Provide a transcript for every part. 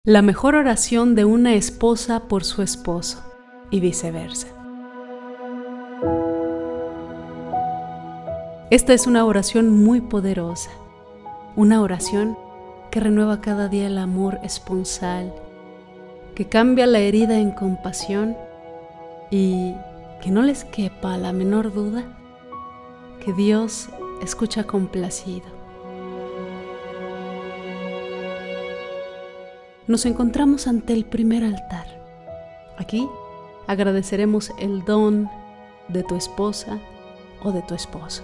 La mejor oración de una esposa por su esposo y viceversa. Esta es una oración muy poderosa, una oración que renueva cada día el amor esponsal, que cambia la herida en compasión y que no les quepa la menor duda que Dios escucha complacido. Nos encontramos ante el primer altar. Aquí agradeceremos el don de tu esposa o de tu esposo.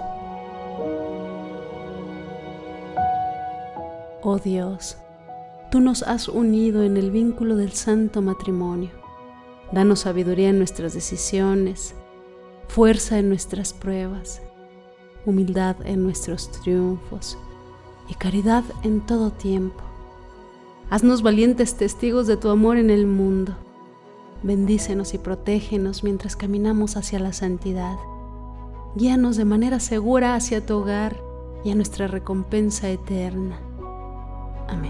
Oh Dios, tú nos has unido en el vínculo del santo matrimonio. Danos sabiduría en nuestras decisiones, fuerza en nuestras pruebas, humildad en nuestros triunfos y caridad en todo tiempo. Haznos valientes testigos de tu amor en el mundo. Bendícenos y protégenos mientras caminamos hacia la santidad. Guíanos de manera segura hacia tu hogar y a nuestra recompensa eterna. Amén.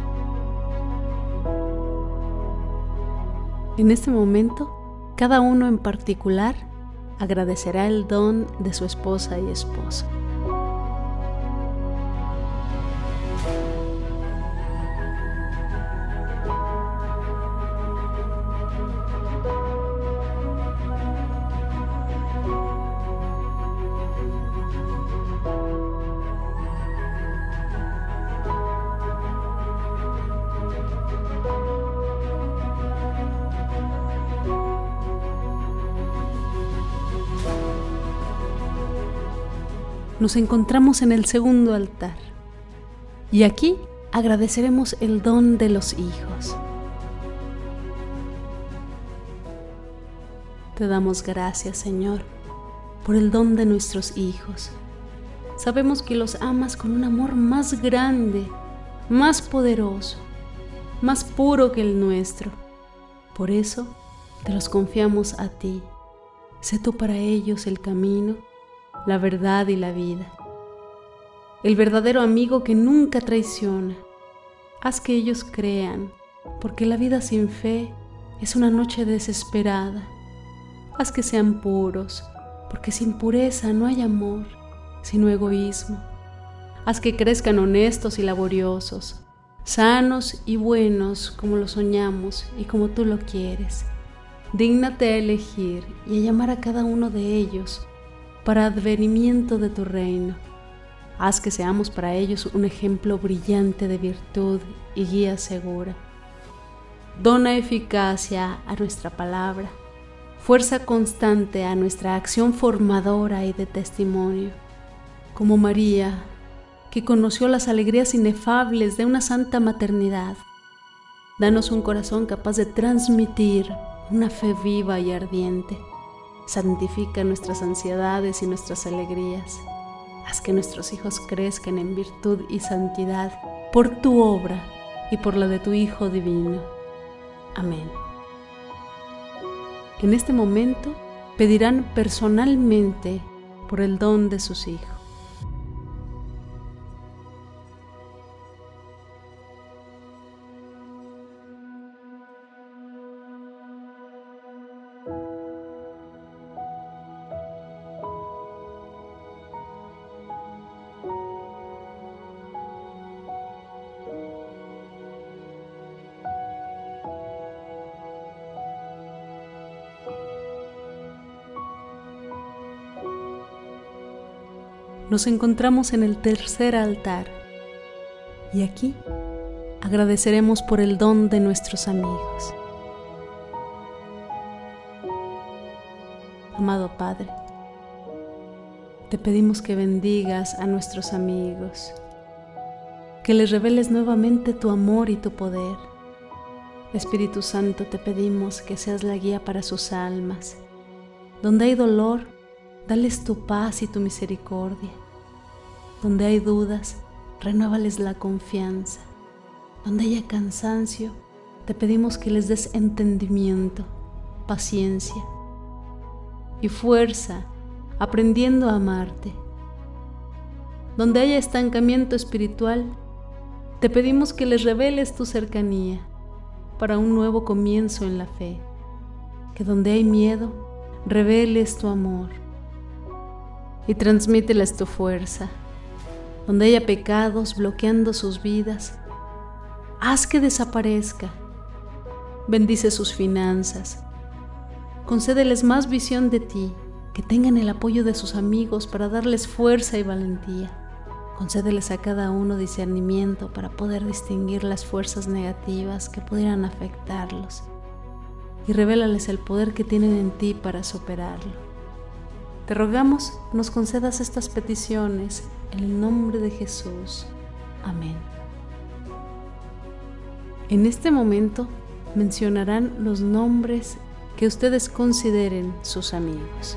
En este momento, cada uno en particular agradecerá el don de su esposa y esposo. Nos encontramos en el segundo altar y aquí agradeceremos el don de los hijos. Te damos gracias, Señor, por el don de nuestros hijos. Sabemos que los amas con un amor más grande, más poderoso, más puro que el nuestro. Por eso te los confiamos a ti. Sé tú para ellos el camino, la verdad y la vida. El verdadero amigo que nunca traiciona. Haz que ellos crean, porque la vida sin fe es una noche desesperada. Haz que sean puros, porque sin pureza no hay amor, sino egoísmo. Haz que crezcan honestos y laboriosos, sanos y buenos como lo soñamos y como tú lo quieres. Dígnate a elegir y a llamar a cada uno de ellos para advenimiento de tu reino. Haz que seamos para ellos un ejemplo brillante de virtud y guía segura. Dona eficacia a nuestra palabra, fuerza constante a nuestra acción formadora y de testimonio. Como María, que conoció las alegrías inefables de una santa maternidad, danos un corazón capaz de transmitir una fe viva y ardiente. Santifica nuestras ansiedades y nuestras alegrías. Haz que nuestros hijos crezcan en virtud y santidad por tu obra y por la de tu Hijo divino. Amén. En este momento pedirán personalmente por el don de sus hijos. Nos encontramos en el tercer altar y aquí agradeceremos por el don de nuestros amigos. Amado Padre, te pedimos que bendigas a nuestros amigos, que les reveles nuevamente tu amor y tu poder. Espíritu Santo, te pedimos que seas la guía para sus almas. Donde hay dolor, dales tu paz y tu misericordia. Donde hay dudas, renuévales la confianza. Donde haya cansancio, te pedimos que les des entendimiento, paciencia y fuerza, aprendiendo a amarte. Donde haya estancamiento espiritual, te pedimos que les reveles tu cercanía para un nuevo comienzo en la fe. Que donde hay miedo, reveles tu amor y transmíteles tu fuerza. Donde haya pecados bloqueando sus vidas, haz que desaparezca. Bendice sus finanzas. Concédeles más visión de ti, que tengan el apoyo de sus amigos para darles fuerza y valentía. Concédeles a cada uno discernimiento para poder distinguir las fuerzas negativas que pudieran afectarlos. Y revélales el poder que tienen en ti para superarlo. Te rogamos nos concedas estas peticiones en el nombre de Jesús. Amén. En este momento mencionarán los nombres que ustedes consideren sus amigos.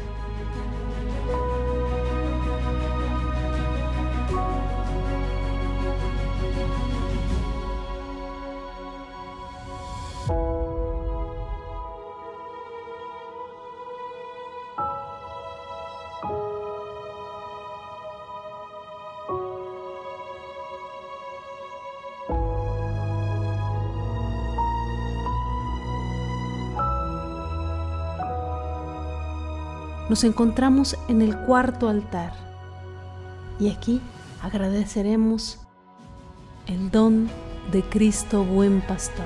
Nos encontramos en el cuarto altar y aquí agradeceremos el don de Cristo Buen Pastor.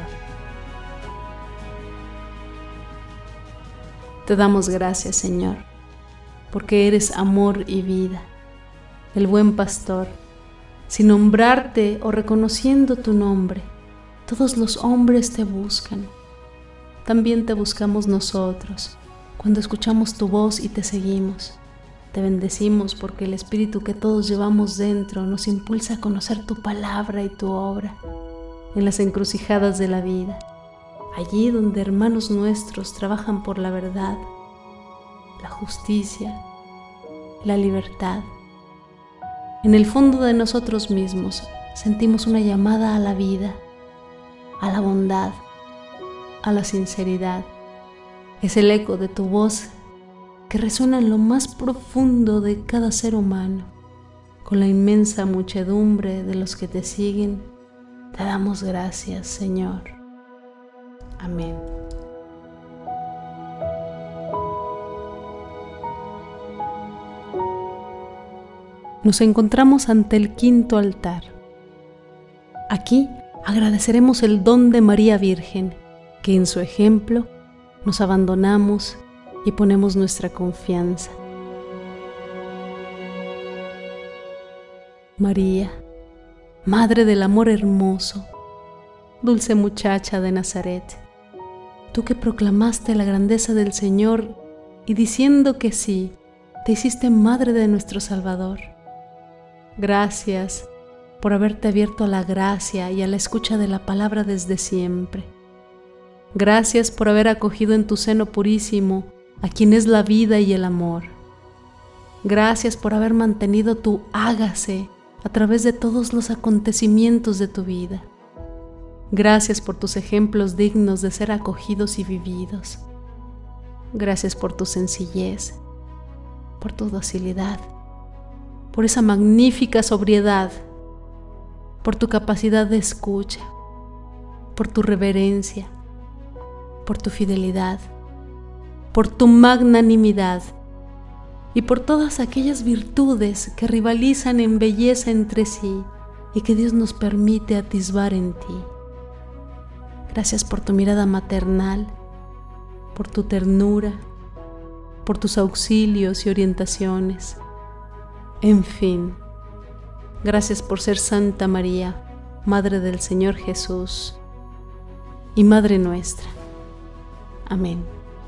Te damos gracias, Señor, porque eres amor y vida, el Buen Pastor. Sin nombrarte o reconociendo tu nombre, todos los hombres te buscan. También te buscamos nosotros. Cuando escuchamos tu voz y te seguimos, te bendecimos porque el Espíritu que todos llevamos dentro nos impulsa a conocer tu palabra y tu obra en las encrucijadas de la vida, allí donde hermanos nuestros trabajan por la verdad, la justicia, la libertad. En el fondo de nosotros mismos sentimos una llamada a la vida, a la bondad, a la sinceridad. Es el eco de tu voz que resuena en lo más profundo de cada ser humano. Con la inmensa muchedumbre de los que te siguen, te damos gracias, Señor. Amén. Nos encontramos ante el quinto altar. Aquí agradeceremos el don de María Virgen, que en su ejemplo nos abandonamos y ponemos nuestra confianza. María, Madre del amor hermoso, dulce muchacha de Nazaret, tú que proclamaste la grandeza del Señor y diciendo que sí, te hiciste Madre de nuestro Salvador. Gracias por haberte abierto a la gracia y a la escucha de la palabra desde siempre. Gracias por haber acogido en tu seno purísimo a quien es la vida y el amor. Gracias por haber mantenido tu hágase a través de todos los acontecimientos de tu vida. Gracias por tus ejemplos dignos de ser acogidos y vividos. Gracias por tu sencillez, por tu docilidad, por esa magnífica sobriedad, por tu capacidad de escucha, por tu reverencia, por tu fidelidad, por tu magnanimidad y por todas aquellas virtudes que rivalizan en belleza entre sí y que Dios nos permite atisbar en ti. Gracias por tu mirada maternal, por tu ternura, por tus auxilios y orientaciones. En fin, gracias por ser Santa María, Madre del Señor Jesús y Madre nuestra. Amén.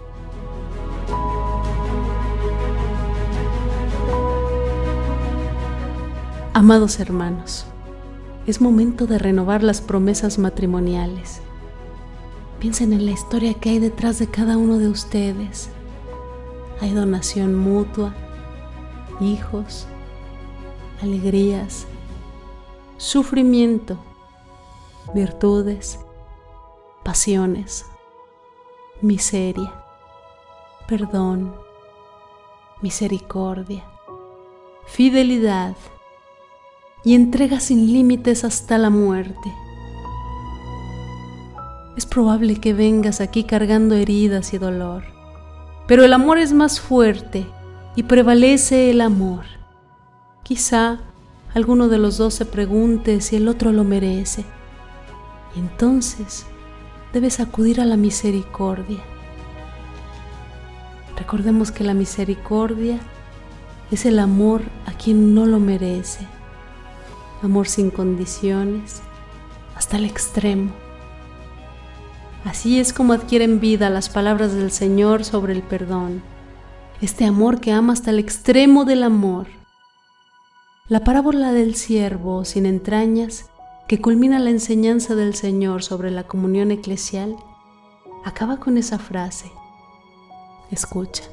Amados hermanos, es momento de renovar las promesas matrimoniales. Piensen en la historia que hay detrás de cada uno de ustedes. Hay donación mutua, hijos, alegrías, sufrimiento, virtudes, pasiones, miseria, perdón, misericordia, fidelidad y entrega sin límites hasta la muerte. Es probable que vengas aquí cargando heridas y dolor, pero el amor es más fuerte y prevalece el amor. Quizá alguno de los dos se pregunte si el otro lo merece, y entonces debes acudir a la misericordia. Recordemos que la misericordia es el amor a quien no lo merece, amor sin condiciones, hasta el extremo. Así es como adquieren vida las palabras del Señor sobre el perdón, este amor que ama hasta el extremo del amor. La parábola del siervo sin entrañas, que culmina la enseñanza del Señor sobre la comunión eclesial, acaba con esa frase. Escucha.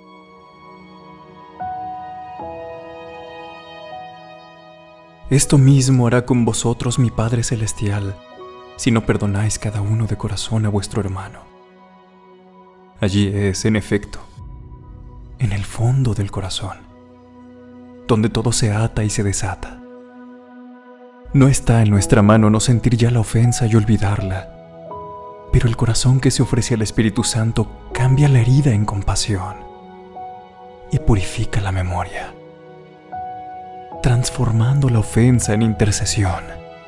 Esto mismo hará con vosotros mi Padre Celestial, si no perdonáis cada uno de corazón a vuestro hermano. Allí es, en efecto, en el fondo del corazón, donde todo se ata y se desata. No está en nuestra mano no sentir ya la ofensa y olvidarla, pero el corazón que se ofrece al Espíritu Santo cambia la herida en compasión y purifica la memoria, transformando la ofensa en intercesión.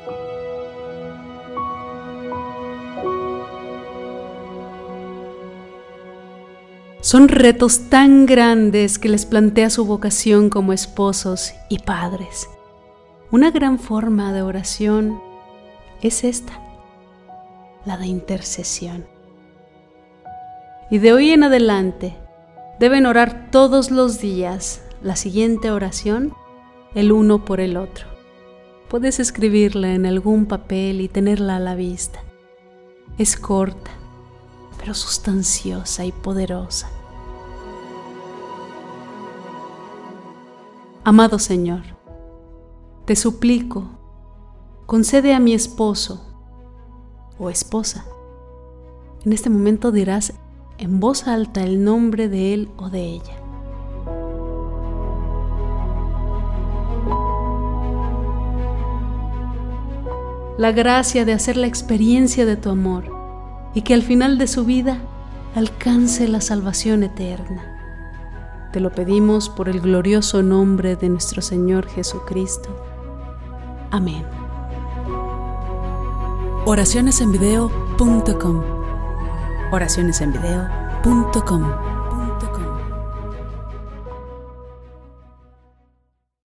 Son retos tan grandes que les plantea su vocación como esposos y padres. Una gran forma de oración es esta, la de intercesión. Y de hoy en adelante deben orar todos los días la siguiente oración, el uno por el otro. Puedes escribirla en algún papel y tenerla a la vista. Es corta, pero sustanciosa y poderosa. Amado Señor, te suplico, concede a mi esposo o esposa. En este momento dirás en voz alta el nombre de él o de ella. La gracia de hacer la experiencia de tu amor y que al final de su vida alcance la salvación eterna. Te lo pedimos por el glorioso nombre de nuestro Señor Jesucristo. Amén. Oracionesenvideo.com. Oracionesenvideo.com